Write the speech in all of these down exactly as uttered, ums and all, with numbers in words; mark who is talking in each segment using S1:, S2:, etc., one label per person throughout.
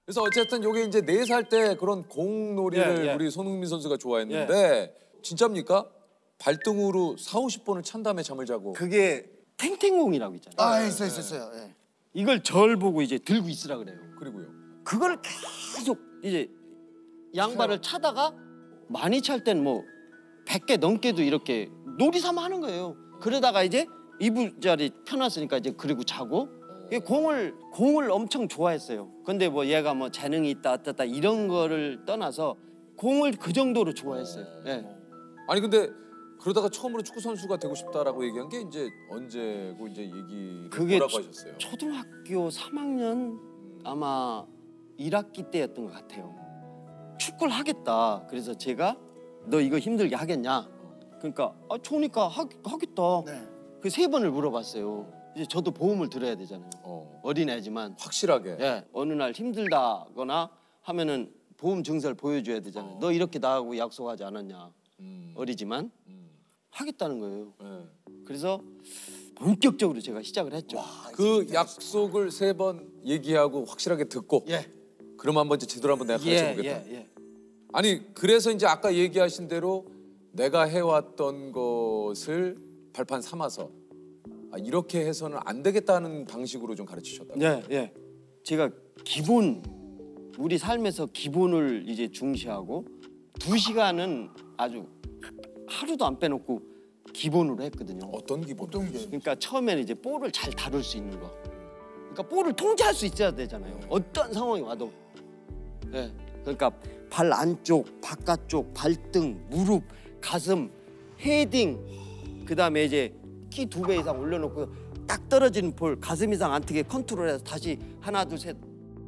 S1: 그래서 어쨌든 요게 이제 네 살 때 그런 공놀이를
S2: 예, 예.
S1: 우리 손흥민 선수가 좋아했는데 예. 진짜입니까? 발등으로 사오십 번을 찬 다음에 잠을 자고.
S2: 그게 탱탱공이라고 있잖아요.
S3: 아, 있어 있었어요. 예.
S2: 이걸 절 보고 이제 들고 있으라 그래요.
S1: 그리고요.
S2: 그걸 계속 이제 양발을 차다가 많이 찰 때는 뭐 백 개 넘게도 이렇게 놀이 삼아 하는 거예요. 그러다가 이제 이부자리 펴놨으니까 이제 그리고 자고 공을 공을 엄청 좋아했어요. 근데 뭐 얘가 뭐 재능이 있다 어떻다 이런 거를 떠나서 공을 그 정도로 좋아했어요. 예.
S1: 아니 근데 그러다가 처음으로 축구 선수가 되고 싶다라고 얘기한 게 이제 언제고 이제 얘기
S2: 그게
S1: 뭐라고 하셨어요?
S2: 초등학교 삼 학년 아마 일 학기 때였던 것 같아요. 축구를 하겠다. 그래서 제가 너 이거 힘들게 하겠냐? 그러니까 아 좋으니까 하, 하겠다.
S3: 네.
S2: 그 세 번을 물어봤어요. 이제 저도 보험을 들어야 되잖아요.
S1: 어.
S2: 어린애지만
S1: 확실하게.
S2: 예, 어느 날 힘들다거나 하면은 보험 증서를 보여줘야 되잖아요. 어. 너 이렇게 나하고 약속하지 않았냐?
S1: 음.
S2: 어리지만
S1: 음.
S2: 하겠다는 거예요.
S1: 네.
S2: 그래서 본격적으로 제가 시작을 했죠.
S3: 와,
S1: 그 약속을 세 번 얘기하고 확실하게 듣고.
S2: 예.
S1: 그럼 한번 이제 제대로 한번 내가 가르쳐 보겠다.
S2: 예, 예.
S1: 아니 그래서 이제 아까 얘기하신 대로 내가 해왔던 것을 발판 삼아서 아, 이렇게 해서는 안 되겠다는 방식으로 좀 가르치셨다고요?
S2: 예, 예. 제가 기본 우리 삶에서 기본을 이제 중시하고 두 시간은 아주 하루도 안 빼놓고 기본으로 했거든요.
S1: 어떤 기본?
S3: 어떤 게?
S2: 그러니까 처음에는 이제 볼을 잘 다룰 수 있는 거. 그러니까 볼을 통제할 수 있어야 되잖아요. 어떤 상황이 와도. 예. 그러니까 발 안쪽, 바깥쪽, 발등, 무릎, 가슴, 헤딩. 그다음에 이제 키 두 배 이상 올려놓고 딱 떨어지는 볼 가슴 이상 안 트게 컨트롤해서 다시 하나 둘 셋.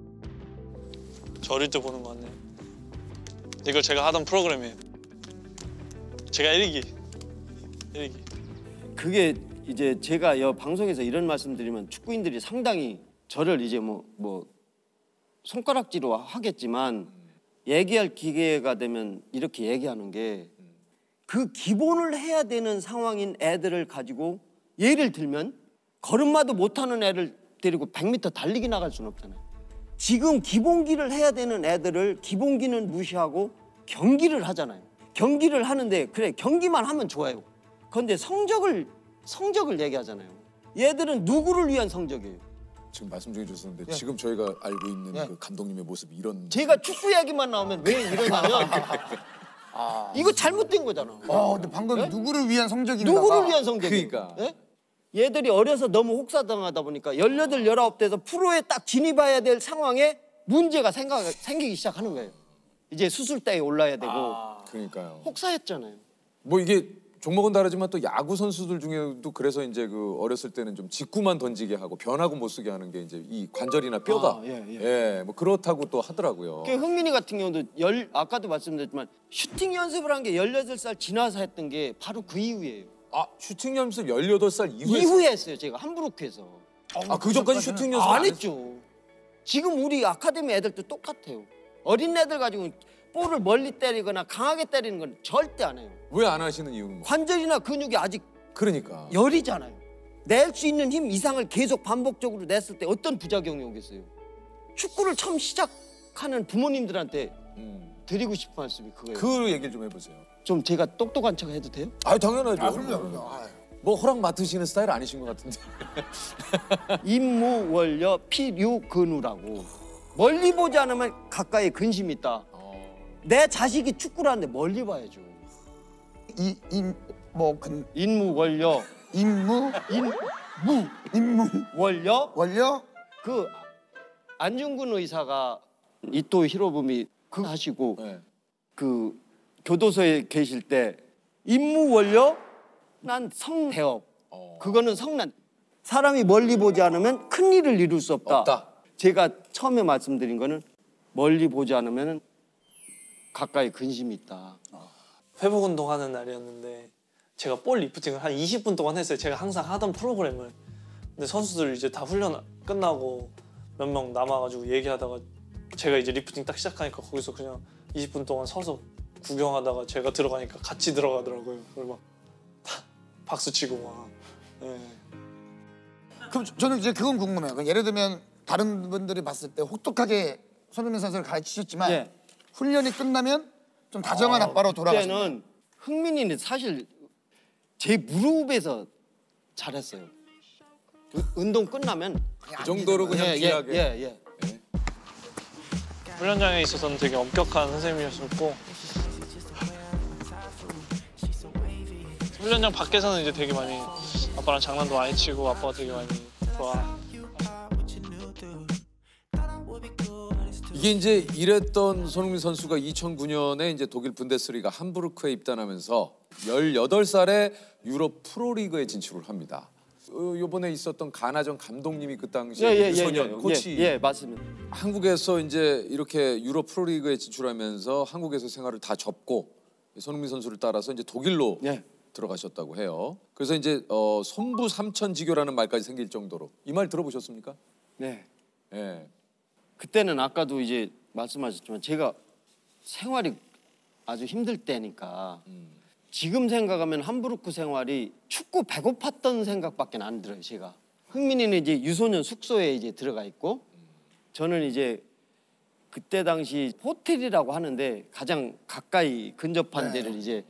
S4: 저 어릴 때 보는 거 같네요. 이거 제가 하던 프로그램이에요. 제가 일 기. 일 기.
S2: 그게 이제 제가 여 방송에서 이런 말씀드리면 축구인들이 상당히 저를 이제 뭐 뭐 손가락질로 하겠지만 얘기할 기회가 되면 이렇게 얘기하는 게 그 기본을 해야 되는 상황인 애들을 가지고 예를 들면 걸음마도 못하는 애를 데리고 백 미터 달리기 나갈 수는 없잖아요. 지금 기본기를 해야 되는 애들을 기본기는 무시하고 경기를 하잖아요. 경기를 하는데 그래 경기만 하면 좋아요. 그런데 성적을 성적을 얘기하잖아요. 얘들은 누구를 위한 성적이에요?
S1: 지금 말씀 중에 주셨는데
S3: 예.
S1: 지금 저희가 알고 있는
S3: 예.
S1: 그 감독님의 모습이 이런.
S2: 제가 축구 얘기만 나오면 왜 이러냐면
S3: 아.
S2: 이거 잘못된 거잖아.
S3: 어, 근데 방금
S2: 네?
S3: 누구를 위한 성적인가?
S2: 누구를 위한 성적이에요?
S1: 그러니까.
S2: 예? 얘들이 어려서 너무 혹사당하다 보니까 열여덟, 열아홉 대에서 프로에 딱 진입해야 될 상황에 문제가 생각, 생기기 시작하는 거예요. 이제 수술대에 올라야 되고
S1: 아, 그러니까요.
S2: 혹사했잖아요.
S1: 뭐 이게 종목은 다르지만 또 야구 선수들 중에도 그래서 이제 그 어렸을 때는 좀 직구만 던지게 하고 변화구 못 쓰게 하는 게 이제 이 관절이나 뼈가
S2: 아, 예, 예.
S1: 예, 뭐 그렇다고 또 하더라고요.
S2: 그 흥민이 같은 경우도 열 아까도 말씀드렸지만 슈팅 연습을 한 게 열여덟 살 지나서 했던 게 바로 그 이후예요.
S1: 아 슈팅 연습 열여덟 살 이후에
S2: 이후에 했어요. 제가 함부르크에서.
S1: 아, 그 전까지 슈팅 연습
S2: 안 했죠. 지금 우리 아카데미 애들도 똑같아요. 어린 애들 가지고 볼을 멀리 때리거나 강하게 때리는 건 절대 안 해요.
S1: 왜 안 하시는 이유는 뭐?
S2: 관절이나 근육이 아직
S1: 그러니까.
S2: 열이잖아요. 낼 수 있는 힘 이상을 계속 반복적으로 냈을 때 어떤 부작용이 오겠어요? 축구를 처음 시작하는 부모님들한테
S1: 음.
S2: 드리고 싶은 말씀이 그거예요.
S1: 그 얘기를 좀 해보세요.
S2: 좀 제가 똑똑한 척 해도 돼요?
S1: 아 당연하죠.
S3: 아, 그럼요, 그럼요. 아유.
S1: 뭐 허락 맡으시는 스타일 아니신 것 같은데.
S2: 임무월려 필유근우라고. 멀리 보지 않으면 가까이 근심이 있다. 내 자식이 축구를 하는데 멀리 봐야죠.
S3: 이임뭐근
S2: 인무월려
S3: 임무
S2: 인무
S3: 임무
S2: 월려
S3: 원려
S2: 그 안중근 의사가 이토 히로부미 그 하시고
S1: 네.
S2: 그 교도소에 계실 때 임무월려 난 성대업
S1: 어.
S2: 그거는 성난 사람이 멀리 보지 않으면 큰 일을 이룰 수 없다.
S1: 없다.
S2: 제가 처음에 말씀드린 거는 멀리 보지 않으면 가까이 근심이 있다.
S4: 회복 운동하는 날이었는데 제가 볼 리프팅을 한 이십 분 동안 했어요. 제가 항상 하던 프로그램을. 근데 선수들 이제 다 훈련 끝나고 몇 명 남아가지고 얘기하다가 제가 이제 리프팅 딱 시작하니까 거기서 그냥 이십 분 동안 서서 구경하다가 제가 들어가니까 같이 들어가더라고요. 그걸 막 다 박수 치고 막. 네.
S3: 그럼 저- 저는 이제 그건 궁금해요. 그럼 예를 들면 다른 분들이 봤을 때 혹독하게 손흥민 선수를 가르치셨지만
S2: 예.
S3: 훈련이 끝나면 좀 다정한 아빠로 돌아가셨네요.
S2: 그때는 흥민이는 사실 제 무릎에서 잘했어요. 우- 운동 끝나면
S1: 그 정도로 그냥
S2: 예,
S1: 귀하게.
S2: 예, 예, 예.
S4: 훈련장에 있어서는 되게 엄격한 선생님이었고 훈련장 밖에서는 이제 되게 많이 아빠랑 장난도 많이 치고 아빠가 되게 많이 좋아.
S1: 이게 이제 이랬던 손흥민 선수가 이천구 년에 이제 독일 분데스리가 함부르크에 입단하면서 열여덟 살에 유럽 프로리그에 진출을 합니다. 어, 이번에 있었던 가나전 감독님이 그 당시
S2: 예, 예, 예,
S1: 유소년
S2: 예,
S1: 코치.
S2: 예, 예, 맞습니다.
S1: 한국에서 이제 이렇게 유럽 프로리그에 진출하면서 한국에서 생활을 다 접고 손흥민 선수를 따라서 이제 독일로
S2: 예.
S1: 들어가셨다고 해요. 그래서 이제 어, 손부 삼천지교라는 말까지 생길 정도로 이 말 들어보셨습니까?
S2: 네.
S1: 예.
S2: 그때는 아까도 이제 말씀하셨지만 제가 생활이 아주 힘들 때니까 지금 생각하면 함부르크 생활이 춥고 배고팠던 생각밖에 안 들어요. 제가 흥민이는 이제 유소년 숙소에 이제 들어가 있고 저는 이제 그때 당시 호텔이라고 하는데 가장 가까이 근접한 데를 이제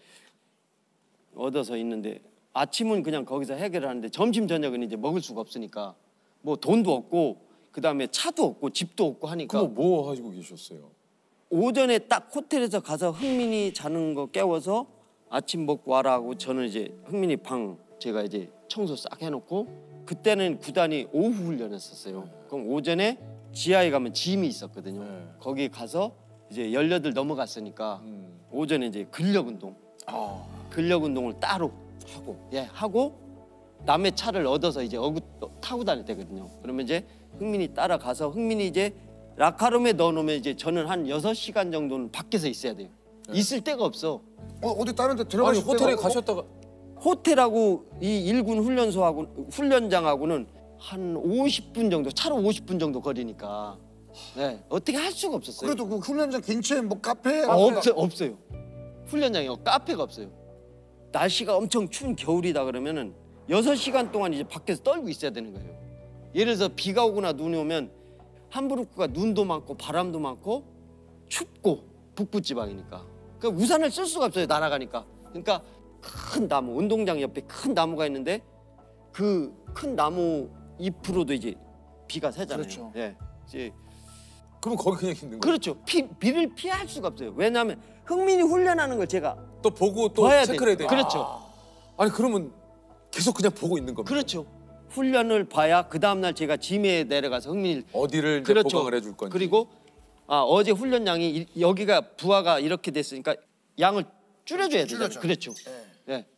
S2: 얻어서 있는데 아침은 그냥 거기서 해결하는데 점심 저녁은 이제 먹을 수가 없으니까 뭐 돈도 없고 그 다음에 차도 없고 집도 없고 하니까
S1: 그럼 뭐 하시고 계셨어요?
S2: 오전에 딱 호텔에서 가서 흥민이 자는 거 깨워서 아침 먹고 와라 하고 저는 이제 흥민이 방 제가 이제 청소 싹 해놓고 그때는 구단이 오후 훈련했었어요. 그럼 오전에 지하에 가면 짐이 있었거든요.
S1: 네.
S2: 거기 가서 이제 열여덟 넘어갔으니까
S1: 음.
S2: 오전에 이제 근력 운동,
S1: 아,
S2: 근력 운동을 따로
S1: 하고.
S2: 예 하고 남의 차를 얻어서 이제 어구 타고 다닐 때거든요. 그러면 이제 흥민이 따라가서 흥민이 이제 라카룸에 넣어놓으면 이제 저는 한 여섯 시간 정도는 밖에서 있어야 돼요. 있을 데가 없어.
S3: 어, 어디 다른 데
S1: 아니
S3: 들어가실
S1: 호텔에
S3: 때가
S1: 가셨다가
S2: 호텔하고 이 일군 훈련소하고 훈련장하고는 한 오십 분 정도 차로 오십 분 정도 거리니까 네, 어떻게 할 수가 없었어요.
S3: 그래도 그 훈련장 근처에 뭐 카페
S2: 아, 없어, 없어요. 훈련장이요. 카페가 없어요. 날씨가 엄청 추운 겨울이다 그러면은 여섯 시간 동안 이제 밖에서 떨고 있어야 되는 거예요. 예를 들어서 비가 오거나 눈이 오면 함부르크가 눈도 많고 바람도 많고 춥고 북부 지방이니까 그러니까 우산을 쓸 수가 없어요. 날아가니까. 그러니까 큰 나무 운동장 옆에 큰 나무가 있는데 그 큰 나무 잎으로도 이제 비가 새잖아요.
S3: 그렇죠.
S2: 예. 이제
S1: 그럼 거기 그냥 있는 거예요?
S2: 그렇죠. 피, 비를 피할 수가 없어요. 왜냐하면 흥민이 훈련하는 걸 제가
S1: 또 보고 또
S2: 봐야
S1: 체크를 해야
S2: 돼요.
S1: 돼요.
S2: 그렇죠.
S1: 아니 그러면 계속 그냥 보고 있는 겁니다.
S2: 그렇죠. 훈련을 봐야 그 다음 날 제가 짐에 내려가서 흥민이
S1: 어디를 이제
S2: 그렇죠.
S1: 보강을 해줄 건지.
S2: 그리고 아 어제 훈련량이 이- 여기가 부하가 이렇게 됐으니까 양을 줄여줘야 되잖아요.
S3: 줄여줘.
S2: 그렇죠.
S3: 예.
S2: 예.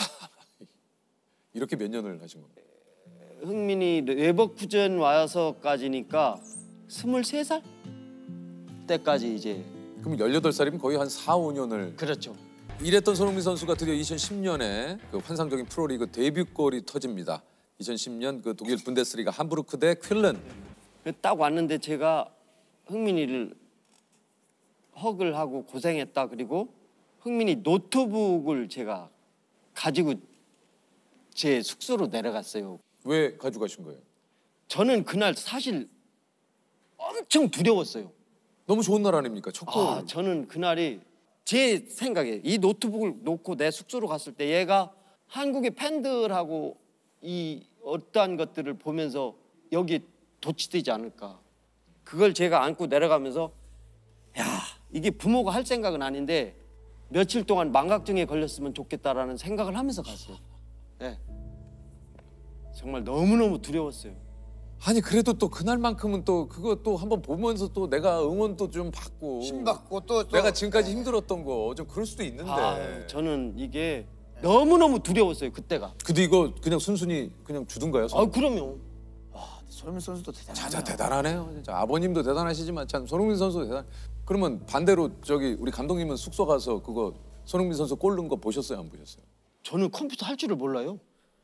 S1: 이렇게 몇 년을 하신 겁니다.
S2: 흥민이 레버쿠젠 와서까지니까 스물세 살 때까지 이제
S1: 그럼 열여덟 살이면 거의 한 사, 오 년을
S2: 그렇죠.
S1: 이랬던 손흥민 선수가 드디어 이천십 년에 그 환상적인 프로리그 데뷔골이 터집니다. 이천십 년 그 독일 분데스리가 함부르크 대 쾰른.
S2: 딱 왔는데 제가 흥민이를 헉을 하고 고생했다. 그리고 흥민이 노트북을 제가 가지고 제 숙소로 내려갔어요.
S1: 왜 가져가신 거예요?
S2: 저는 그날 사실 엄청 두려웠어요.
S1: 너무 좋은 날 아닙니까? 첫 골.
S2: 아, 저는 그날이 제 생각에 이 노트북을 놓고 내 숙소로 갔을 때 얘가 한국의 팬들하고 이 어떠한 것들을 보면서 여기에 도취되지 않을까. 그걸 제가 안고 내려가면서 야, 이게 부모가 할 생각은 아닌데 며칠 동안 망각증에 걸렸으면 좋겠다라는 생각을 하면서 갔어요. 네. 정말 너무너무 두려웠어요.
S1: 아니 그래도 또 그날만큼은 또 그거 또 한번 보면서 또 내가 응원도 좀 받고
S3: 힘 받고 또, 또
S1: 내가 지금까지 힘들었던 거 좀 그럴 수도 있는데.
S2: 아, 저는 이게 너무너무 두려웠어요, 그때가.
S1: 근데 이거 그냥 순순히 그냥 주든가요?
S2: 아, 그럼요.
S3: 손흥민 선수도 대단하다.
S1: 자자 대단하네요. 진짜 아버님도 대단하시지만 참 손흥민 선수 대단. 그러면 반대로 저기 우리 감독님은 숙소 가서 그거 손흥민 선수 골 넣은 거 보셨어요? 안 보셨어요?
S2: 저는 컴퓨터 할 줄을 몰라요.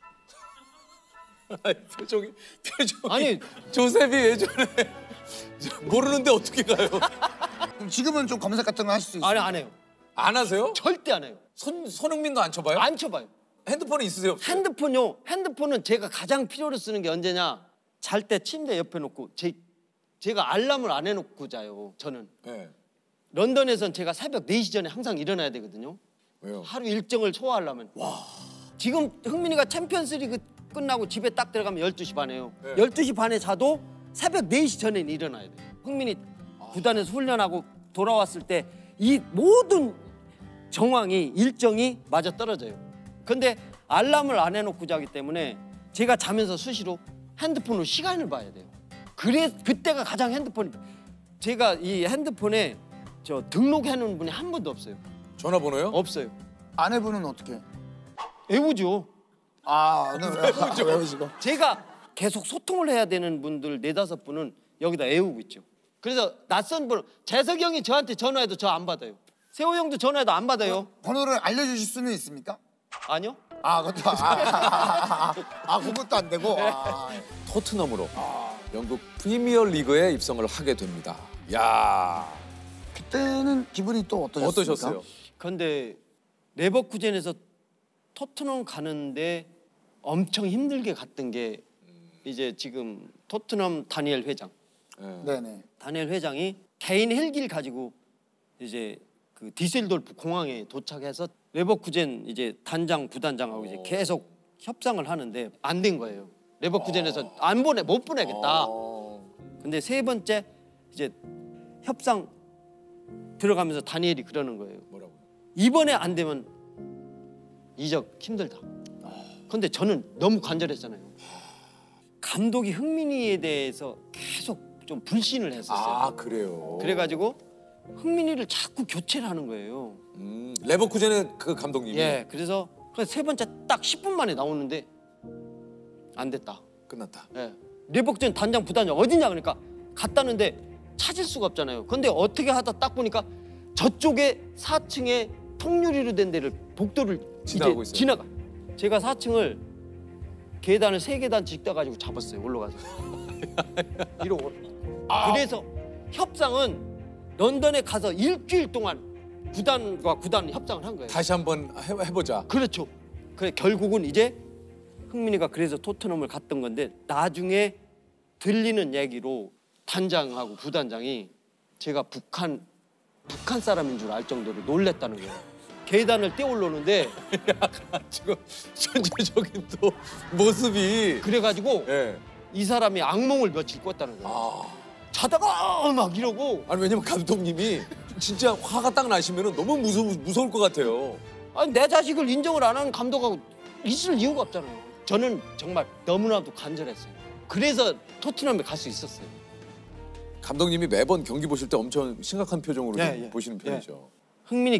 S1: 아니, 표정이 표정이
S2: 아니,
S1: 조셉이 예전에 모르는데 어떻게 가요?
S3: 그럼 지금은 좀 검색 같은 거 하실 수 있어요?
S2: 아니 안 해요.
S1: 안 하세요?
S2: 절대 안 해요.
S1: 손 손흥민도 안 쳐봐요?
S2: 안 쳐봐요.
S1: 핸드폰에 있으세요? 없어요?
S2: 핸드폰요. 핸드폰은 제가 가장 필요로 쓰는 게 언제냐? 잘 때 침대 옆에 놓고 제 제가 알람을 안 해놓고 자요. 저는
S1: 네.
S2: 런던에선 제가 새벽 네 시 전에 항상 일어나야 되거든요.
S1: 왜요?
S2: 하루 일정을 소화하려면. 와. 지금 흥민이가 챔피언스리그 끝나고 집에 딱 들어가면 열두 시 반에요.
S1: 네.
S2: 열두 시 반에 자도 새벽 네 시 전에 일어나야 돼요. 흥민이 구단에서 훈련하고 돌아왔을 때 이 모든 정황이 일정이 맞아 떨어져요. 근데 알람을 안 해놓고 자기 때문에 제가 자면서 수시로 핸드폰으로 시간을 봐야 돼요. 그래 그때가 가장 핸드폰이 제가 이 핸드폰에 저 등록해 놓은 분이 한 분도 없어요.
S1: 전화번호요?
S2: 없어요.
S3: 아내분은 어떻게?
S2: 외우죠.
S3: 아, 네, 외우죠. 외우시고.
S2: 제가 계속 소통을 해야 되는 분들 네다섯 분은 여기다 외우고 있죠. 그래서 낯선 번호 재석이 형이 저한테 전화해도 저 안 받아요. 세호 형도 전화해도 안 받아요.
S3: 번호를 알려주실 수는 있습니까?
S2: 아니요.
S3: 아, 그것도 아, 아, 아, 아, 아 그것도 안 되고. 아,
S1: 토트넘으로 영국 프리미어 리그에 입성을 하게 됩니다. 야
S3: 그때는 기분이 또 어떠셨습니까?
S1: 어떠셨어요?
S2: 근데 레버쿠젠에서 토트넘 가는데 엄청 힘들게 갔던 게 이제 지금 토트넘 다니엘 회장.
S1: 네.
S3: 네네.
S2: 다니엘 회장이 개인 헬기를 가지고 이제 그 디셀돌프 공항에 도착해서 레버쿠젠 이제 단장 부단장하고 이제 계속 협상을 하는데 안 된 거예요. 레버쿠젠에서 안 보내 못 보내겠다.
S1: 어.
S2: 근데 세 번째 이제 협상 들어가면서 다니엘이 그러는 거예요.
S1: 뭐라고?
S2: 이번에 안 되면 이적 힘들다. 근데 저는 너무 간절했잖아요. 감독이 흥민이에 대해서 계속 좀 불신을 했었어요.
S1: 아 그래요.
S2: 그래가지고 흥민이를 자꾸 교체를 하는 거예요.
S1: 음, 레버쿠젠의 그 감독님이
S2: 예, 그래서 세 번째 딱 십 분 만에 나오는데 안 됐다.
S1: 끝났다.
S2: 예, 레버쿠젠 단장 부단장 어디냐 그러니까 갔다는데 찾을 수가 없잖아요. 근데 어떻게 하다 딱 보니까 저쪽에 사 층에 통유리로 된 데를 복도를
S1: 지나가고
S2: 이제
S1: 있어요.
S2: 지나가. 제가 사 층을 계단을 세 계단 짓다 가지고 잡았어요. 올라가서. 이러고. 그래서 협상은 런던에 가서 일주일 동안 구단과 구단 협상을 한 거예요.
S1: 다시 한번 해, 해보자.
S2: 그렇죠. 그래 결국은 이제 흥민이가 그래서 토트넘을 갔던 건데 나중에 들리는 얘기로 단장하고 부단장이 제가 북한 북한 사람인 줄 알 정도로 놀랬다는 거예요. 계단을 뛰어올르는데
S1: 지금 전체적인 또 모습이.
S2: 그래가지고
S1: 예.
S2: 이 사람이 악몽을 며칠 꿨다는 거예요.
S1: 아.
S2: 자다가 막 이러고
S1: 아니 왜냐면 감독님이 진짜 화가 딱 나시면은 너무 무서 무서울 것 같아요.
S2: 아니, 내 자식을 인정을 안 하는 감독하고 있을 이유가 없잖아요. 저는 정말 너무나도 간절했어요. 그래서 토트넘에 갈 수 있었어요.
S1: 감독님이 매번 경기 보실 때 엄청 심각한 표정으로
S2: 예,
S1: 좀
S2: 예.
S1: 보시는 편이죠.
S2: 흥민이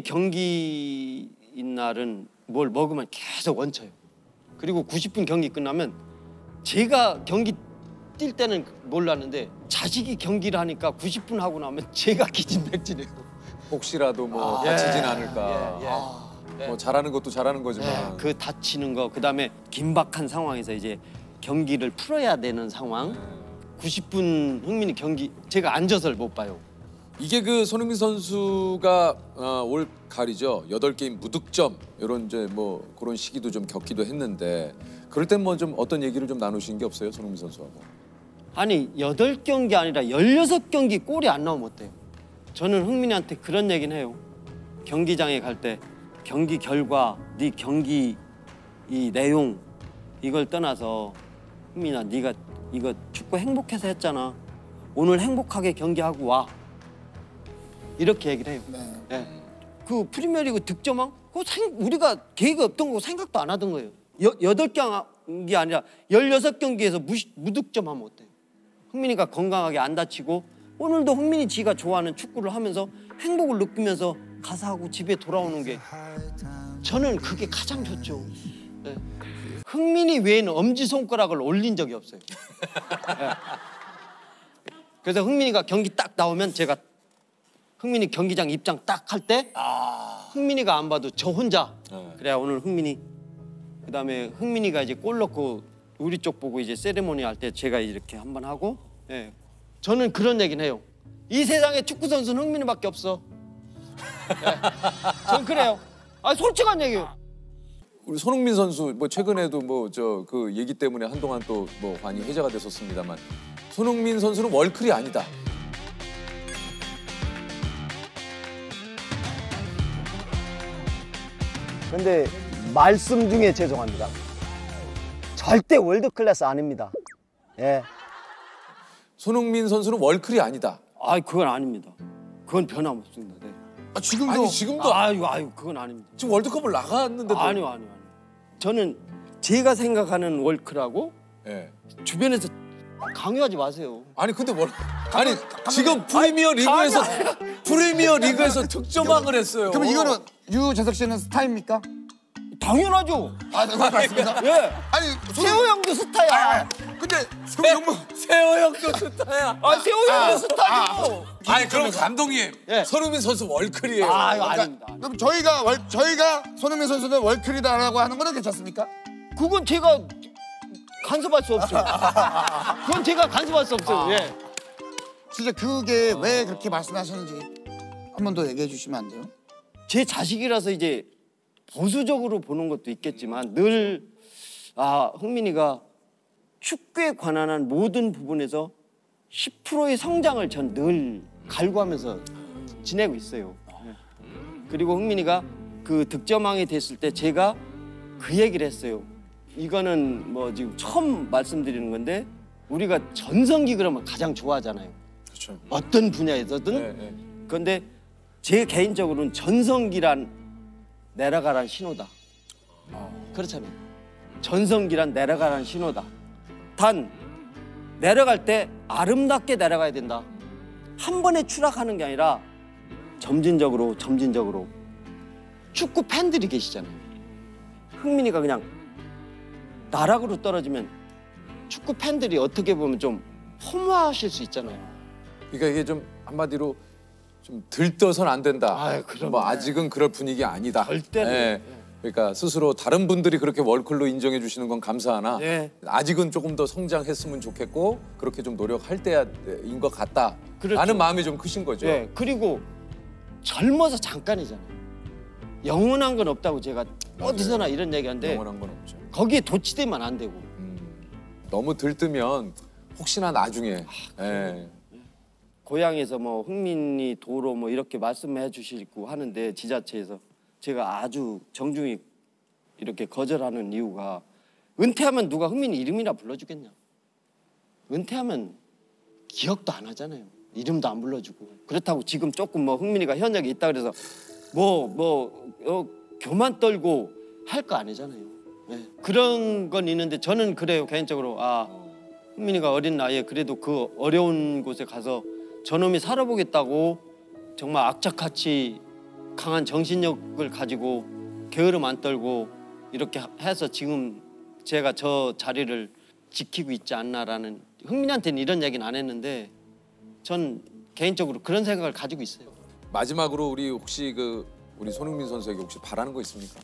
S2: 경기인 날은 뭘 먹으면 계속 원쳐요. 그리고 구십 분 경기 끝나면 제가 경기 뛸 때는 몰랐는데 자식이 경기를 하니까 구십 분 하고 나면 제가 기진맥진해요.
S1: 혹시라도 뭐
S2: 아,
S1: 다치진
S2: 예,
S1: 않을까.
S2: 예, 예.
S1: 아,
S2: 예.
S1: 뭐 잘하는 것도 잘하는 거지만.
S2: 네, 그 다치는 거 그다음에 긴박한 상황에서 이제 경기를 풀어야 되는 상황. 구십 분 흥민이 경기 제가 앉아서를 못 봐요.
S1: 이게 그 손흥민 선수가 어, 올 가을이죠. 여덟 게임 무득점 이런 이제 뭐 그런 시기도 좀 겪기도 했는데 그럴 땐 뭐 좀 어떤 얘기를 좀 나누신 게 없어요, 손흥민 선수하고?
S2: 아니 여덟 경기 아니라 열여섯 경기 골이 안 나오면 어때요? 저는 흥민이한테 그런 얘기는 해요. 경기장에 갈 때 경기 결과, 네 경기 이 내용 이걸 떠나서 흥민아 네가 이거 축구 행복해서 했잖아. 오늘 행복하게 경기하고 와. 이렇게 얘기를 해요.
S3: 네.
S2: 네. 그 프리미어리그 득점왕 그거 생, 우리가 계획이 없던 거 생각도 안 하던 거예요. 여, 여덟 경기 아니라 열여섯 경기에서 무시, 무득점하면 어때요? 흥민이가 건강하게 안 다치고 오늘도 흥민이 지가 좋아하는 축구를 하면서 행복을 느끼면서 가서 하고 집에 돌아오는 게 저는 그게 가장 좋죠. 네. 흥민이 외에는 엄지손가락을 올린 적이 없어요. 네. 그래서 흥민이가 경기 딱 나오면 제가 흥민이 경기장 입장 딱 할 때 흥민이가 안 봐도 저 혼자
S1: 네.
S2: 그래야 오늘 흥민이 그다음에 흥민이가 이제 골 넣고 우리 쪽 보고 이제 세레모니 할 때 제가 이렇게 한번 하고 예. 저는 그런 얘기는 해요. 이 세상에 축구 선수는 흥민이밖에 없어. 예. 전 그래요. 아 솔직한 얘기예요.
S1: 우리 손흥민 선수 뭐 최근에도 뭐 저 그 얘기 때문에 한동안 또 뭐 많이 회자가 됐었습니다만 손흥민 선수는 월클이 아니다.
S5: 근데 말씀 중에 죄송합니다. 절대 월드 클래스 아닙니다. 예.
S1: 손흥민 선수는 월클이 아니다.
S2: 아, 그건 아닙니다. 그건 변함없습니다. 네.
S3: 아, 지금도
S1: 아니 지금도
S2: 아유, 아유, 그건 아닙니다.
S1: 지금 월드컵을 나갔는데도
S2: 아니요, 아니요, 아니요. 저는 제가 생각하는 월크라고
S1: 예.
S2: 주변에서 강요하지 마세요.
S1: 아니 근데 뭘 아니 지금 프리미어 리그에서 프리미어 리그에서 득점왕을 했어요.
S3: 그럼 이거는 유재석 씨는 스타입니까?
S2: 당연하죠.
S3: 아, 네, 맞습니다.
S2: 예.
S3: 아니,
S2: 세호 형도 스타야.
S3: 아, 근데 너무
S1: 세호 형도 스타야.
S2: 아, 세호 형도 스타죠.
S1: 아니 그럼 감독님
S2: 예.
S1: 손흥민 선수 월클이에요.
S2: 아, 이거
S3: 그러니까,
S2: 아닙니다.
S3: 그럼 저희가 월, 저희가 손흥민 선수는 월클이다라고 하는 거는 괜찮습니까?
S2: 그건 제가 간섭할 수 없죠. 그건 제가 간섭할 수 없어요. 예.
S3: 진짜 그게 왜 그렇게 말씀하시는지 한 번 더 얘기해 주시면 안 돼요?
S2: 제 자식이라서 이제 보수적으로 보는 것도 있겠지만 늘 아, 흥민이가 축구에 관한 한 모든 부분에서 십 퍼센트의 성장을 전 늘 갈구하면서 지내고 있어요. 그리고 흥민이가 그 득점왕이 됐을 때 제가 그 얘기를 했어요. 이거는 뭐 지금 처음 말씀드리는 건데 우리가 전성기 그러면 가장 좋아하잖아요.
S1: 그렇죠.
S2: 어떤 분야에서든.
S1: 네, 네.
S2: 그런데 제 개인적으로는 전성기란 내려가란 신호다. 그렇잖아요. 전성기란 내려가란 신호다. 단 내려갈 때 아름답게 내려가야 된다. 한 번에 추락하는 게 아니라 점진적으로 점진적으로. 축구 팬들이 계시잖아요. 흥민이가 그냥 나락으로 떨어지면 축구 팬들이 어떻게 보면 좀 허무하실 수 있잖아요.
S1: 그러니까 이게 좀 한마디로 좀 들떠선 안 된다.
S2: 아유, 그럼요.
S1: 뭐 아직은 그럴 분위기 아니다.
S2: 절대로.
S1: 예. 그러니까 스스로 다른 분들이 그렇게 월클로 인정해 주시는 건 감사하나
S2: 네.
S1: 아직은 조금 더 성장했으면 좋겠고 그렇게 좀 노력할 때인 것 같다.
S2: 그렇죠.
S1: 라는 마음이 좀 크신 거죠.
S2: 예, 그리고 젊어서 잠깐이잖아요. 영원한 건 없다고 제가 어디서나 이런 얘기하는데
S1: 영원한 건 없죠.
S2: 거기에 도취되면 안 되고.
S1: 음, 너무 들뜨면 혹시나 나중에 예.
S2: 고향에서 뭐 흥민이 도로 뭐 이렇게 말씀해 주시고 하는데 지자체에서 제가 아주 정중히 이렇게 거절하는 이유가 은퇴하면 누가 흥민이 이름이나 불러주겠냐. 은퇴하면 기억도 안 하잖아요. 이름도 안 불러주고. 그렇다고 지금 조금 뭐 흥민이가 현역에 있다 그래서 뭐 뭐 어, 교만 떨고 할 거 아니잖아요. 네. 그런 건 있는데 저는 그래요. 개인적으로 아 흥민이가 어린 나이에 그래도 그 어려운 곳에 가서 저놈이 살아보겠다고 정말 악착같이 강한 정신력을 가지고 게으름 안 떨고 이렇게 해서 지금 제가 저 자리를 지키고 있지 않나라는 흥민이한테는 이런 얘기는 안 했는데 전 개인적으로 그런 생각을 가지고 있어요.
S1: 마지막으로 우리 혹시 그 우리 손흥민 선수에게 혹시 바라는 거 있습니까?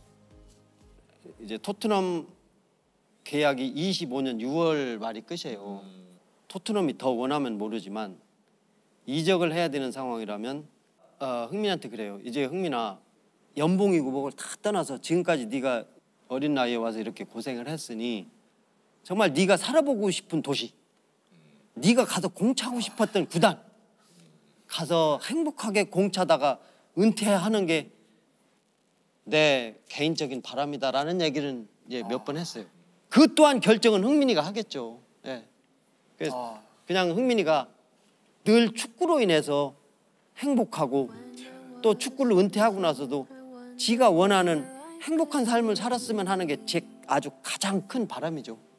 S2: 이제 토트넘 계약이 이십오 년 유월 말이 끝이에요. 토트넘이 더 원하면 모르지만 이적을 해야 되는 상황이라면 어, 흥민한테 그래요. 이제 흥민아 연봉이고 뭐고 다 떠나서 지금까지 네가 어린 나이에 와서 이렇게 고생을 했으니 정말 네가 살아보고 싶은 도시, 네가 가서 공차고 싶었던 구단 가서 행복하게 공차다가 은퇴하는 게 내 개인적인 바람이다라는 얘기는 이제 몇 번 했어요. 그 또한 결정은 흥민이가 하겠죠. 예. 그래서 그냥 흥민이가 늘 축구로 인해서 행복하고 또 축구를 은퇴하고 나서도 지가 원하는 행복한 삶을 살았으면 하는 게 제 아주 가장 큰 바람이죠.